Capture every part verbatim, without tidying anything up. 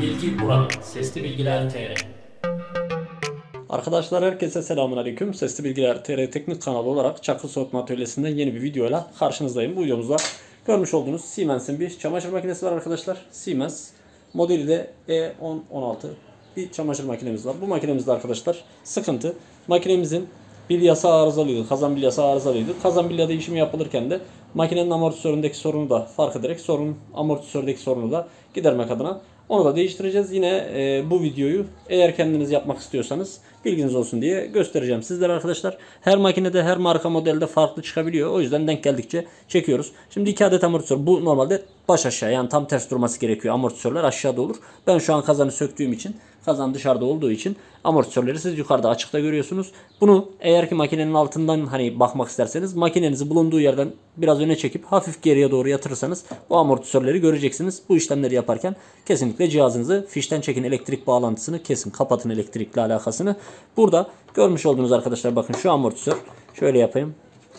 Bilgi Buranın Sesli Bilgiler T R. Arkadaşlar herkese selamünaleyküm. Sesli Bilgiler T R teknik kanalı olarak çakıl soğutma atölyesinden yeni bir videoyla karşınızdayım. Bu videomuzda görmüş olduğunuz Siemens'in bir çamaşır makinesi var arkadaşlar. Siemens modeli de E on on altı bir çamaşır makinemiz var. Bu makinemizde arkadaşlar sıkıntı, makinemizin bilyası arızalıydı. Kazan bilyası arızalıydı. Kazan bilya değişimi yapılırken de makinenin amortisöründeki sorunu da fark ederek sorun amortisördeki sorunu da gidermek adına onu da değiştireceğiz. Yine e, bu videoyu eğer kendiniz yapmak istiyorsanız bilginiz olsun diye göstereceğim sizlere arkadaşlar. Her makinede, her marka modelde farklı çıkabiliyor. O yüzden denk geldikçe çekiyoruz. Şimdi iki adet amortisör. Bu normalde baş aşağı, yani tam ters durması gerekiyor. Amortisörler aşağıda olur. Ben şu an kazanı söktüğüm için, kazan dışarıda olduğu için amortisörleri siz yukarıda açıkta görüyorsunuz. Bunu eğer ki makinenin altından hani bakmak isterseniz makinenizi bulunduğu yerden biraz öne çekip hafif geriye doğru yatırırsanız bu amortisörleri göreceksiniz. Bu işlemleri yaparken kesinlikle cihazınızı fişten çekin, elektrik bağlantısını kesin, kapatın elektrikle alakasını. Burada görmüş olduğunuz arkadaşlar, bakın şu amortisör, şöyle yapayım.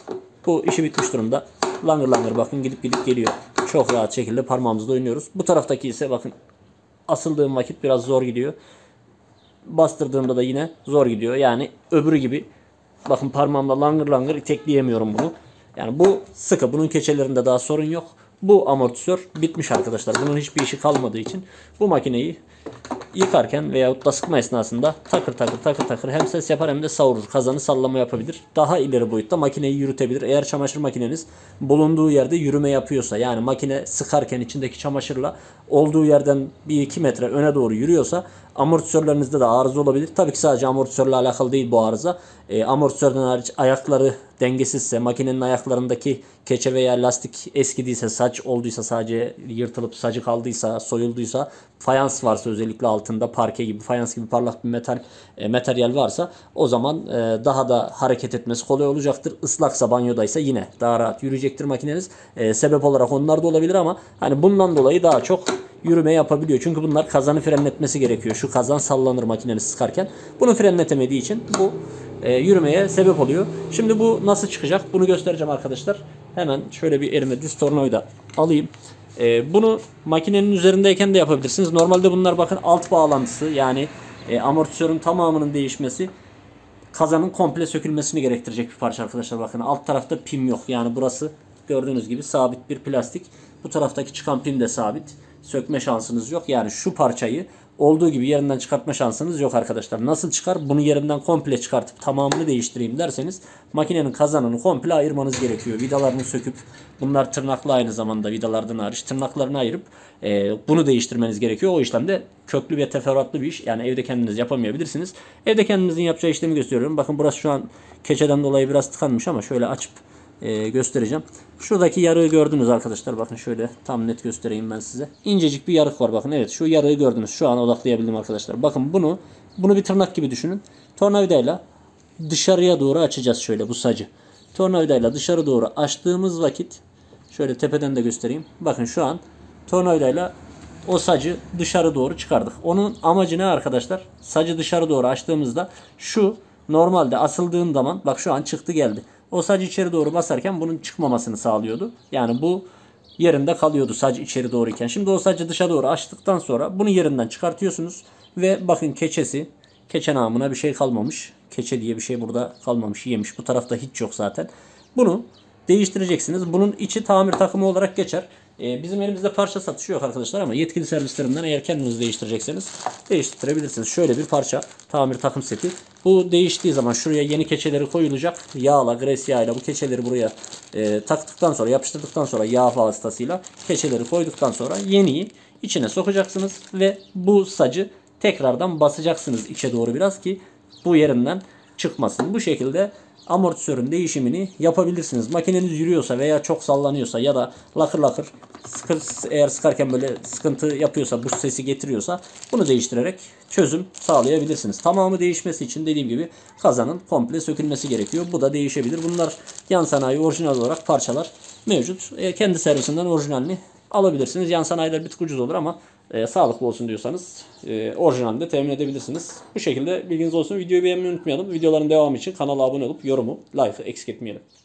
Bu işi bitmiş durumda. Langır langır bakın gidip gidip geliyor. Çok rahat şekilde parmağımızla oynuyoruz. Bu taraftaki ise bakın asıldığım vakit biraz zor gidiyor. Bastırdığımda da yine zor gidiyor. Yani öbürü gibi bakın parmağımla langır langır itekleyemiyorum bunu. Yani bu sıkı. Bunun keçelerinde daha sorun yok. Bu amortisör bitmiş arkadaşlar. Bunun hiçbir işi kalmadığı için bu makineyi yıkarken veya da sıkma esnasında takır takır takır takır hem ses yapar hem de savurur. Kazanı sallama yapabilir. Daha ileri boyutta makineyi yürütebilir. Eğer çamaşır makineniz bulunduğu yerde yürüme yapıyorsa, yani makine sıkarken içindeki çamaşırla olduğu yerden bir iki metre öne doğru yürüyorsa amortisörlerinizde de arıza olabilir. Tabii ki sadece amortisörle alakalı değil bu arıza. E, amortisörden hariç ayakları dengesizse, makinenin ayaklarındaki keçe veya lastik eskidiyse, saç olduysa, sadece yırtılıp sacı kaldıysa, soyulduysa, fayans varsa özellikle altında parke gibi, fayans gibi parlak bir metal e, materyal varsa o zaman e, daha da hareket etmesi kolay olacaktır. Islaksa, banyodaysa yine daha rahat yürüyecektir makineniz. E, sebep olarak onlar da olabilir ama hani bundan dolayı daha çok yürüme yapabiliyor. Çünkü bunlar kazanı frenletmesi gerekiyor. Şu kazan sallanır makineniz sıkarken. Bunu frenletemediği için bu e, yürümeye sebep oluyor. Şimdi bu nasıl çıkacak? Bunu göstereceğim arkadaşlar. Hemen şöyle bir elime düz tornavida alayım. E, bunu makinenin üzerindeyken de yapabilirsiniz. Normalde bunlar bakın alt bağlantısı, yani e, amortisörün tamamının değişmesi kazanın komple sökülmesini gerektirecek bir parça arkadaşlar. Bakın alt tarafta pim yok. Yani burası gördüğünüz gibi sabit bir plastik. Bu taraftaki çıkan pim de sabit. Sökme şansınız yok. Yani şu parçayı olduğu gibi yerinden çıkartma şansınız yok arkadaşlar. Nasıl çıkar? Bunu yerinden komple çıkartıp tamamını değiştireyim derseniz makinenin kazanını komple ayırmanız gerekiyor. Vidalarını söküp, bunlar tırnaklı aynı zamanda vidalardan hariç, tırnaklarını ayırıp e, bunu değiştirmeniz gerekiyor. O işlemde köklü ve teferruatlı bir iş. Yani evde kendiniz yapamayabilirsiniz. Evde kendinizin yapacağı işlemi gösteriyorum. Bakın burası şu an keçeden dolayı biraz tıkanmış ama şöyle açıp Ee, göstereceğim. Şuradaki yarığı gördünüz arkadaşlar. Bakın şöyle tam net göstereyim ben size. İncecik bir yarık var. Bakın evet, şu yarığı gördünüz. Şu an odaklayabildim arkadaşlar. Bakın bunu bunu bir tırnak gibi düşünün. Tornavidayla dışarıya doğru açacağız şöyle bu sacı. Tornavidayla dışarı doğru açtığımız vakit şöyle tepeden de göstereyim. Bakın şu an tornavidayla o sacı dışarı doğru çıkardık. Onun amacı ne arkadaşlar? Sacı dışarı doğru açtığımızda şu normalde asıldığım zaman bak şu an çıktı geldi. O sac içeri doğru basarken bunun çıkmamasını sağlıyordu. Yani bu yerinde kalıyordu sac içeri doğruyken. Şimdi o sacı dışa doğru açtıktan sonra bunu yerinden çıkartıyorsunuz. Ve bakın keçesi, keçe namına bir şey kalmamış. Keçe diye bir şey burada kalmamış, yemiş. Bu tarafta hiç yok zaten. Bunu değiştireceksiniz. Bunun içi tamir takımı olarak geçer. Ee, bizim elimizde parça satışı yok arkadaşlar ama yetkili servislerinden eğer kendiniz değiştirecekseniz değiştirebilirsiniz. Şöyle bir parça tamir takım seti. Bu değiştiği zaman şuraya yeni keçeleri koyulacak. Yağla, gres yağıyla bu keçeleri buraya e, taktıktan sonra, yapıştırdıktan sonra yağ vasıtasıyla keçeleri koyduktan sonra yeniyi içine sokacaksınız ve bu sacı tekrardan basacaksınız içe doğru biraz ki bu yerinden çıkmasın. Bu şekilde amortisörün değişimini yapabilirsiniz. Makineniz yürüyorsa veya çok sallanıyorsa ya da lakır lakır sıkır, eğer sıkarken böyle sıkıntı yapıyorsa, bu sesi getiriyorsa bunu değiştirerek çözüm sağlayabilirsiniz. Tamamı değişmesi için dediğim gibi kazanın komple sökülmesi gerekiyor. Bu da değişebilir. Bunlar yan sanayi orijinal olarak parçalar mevcut. E, kendi servisinden orijinalini alabilirsiniz. Yan sanayiler bir tık ucuz olur ama e, sağlıklı olsun diyorsanız e, orijinalini de temin edebilirsiniz. Bu şekilde bilginiz olsun. Videoyu beğenmeyi unutmayalım. Videoların devamı için kanala abone olup yorumu, like'ı eksik etmeyelim.